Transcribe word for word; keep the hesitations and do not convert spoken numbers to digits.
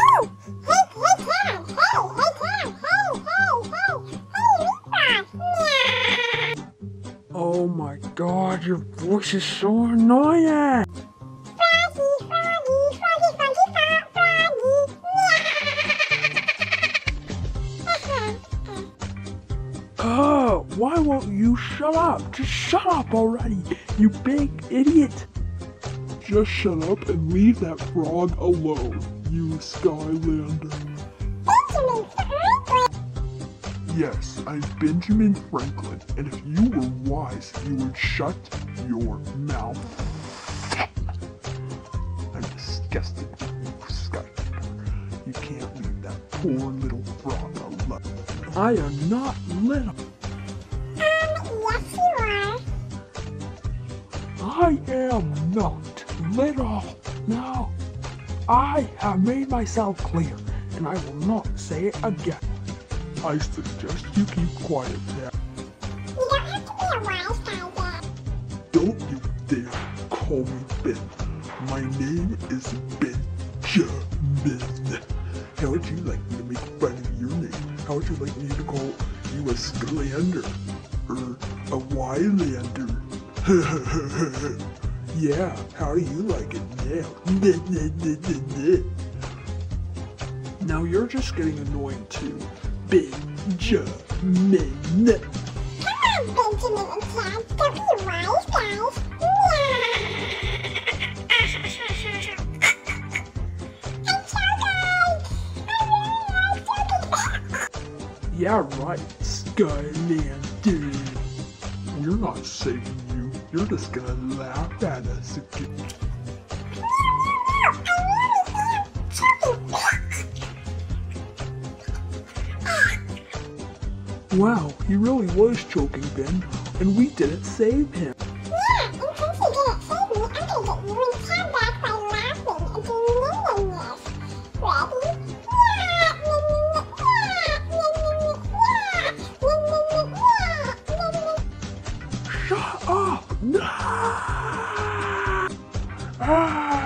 Oh my god, your voice is so annoying! Oh, why won't you shut up? Just shut up already, you big idiot! Just shut up and leave that frog alone, you Skylander. Benjamin Franklin! Yes, I'm Benjamin Franklin, and if you were wise, you would shut your mouth. I'm disgusted with you, Skylander. You can't leave that poor little frog alone. I am not little. Um, yes you are. I am not little. No. I have made myself clear, and I will not say it again. I suggest you keep quiet now. You don't have to be a wise guy yet. Don't you dare call me Ben. My name is Benjamin. How would you like me to make fun of your name? How would you like me to call you a Skylander? Or a Wylander? Yeah, how do you like it now? Now you're just getting annoying too. Benjamin. Come on, Benjamin and Chad, don't be wise guys. Yeah, right, Skylander. We're not saving you. You're just gonna laugh at us again. Wow, he really was choking Ben, and we didn't save him. Yeah, and since you didn't save me, I'm gonna get you and Chad back by laughing and doing millions. Ready? Shut up! No! Ah!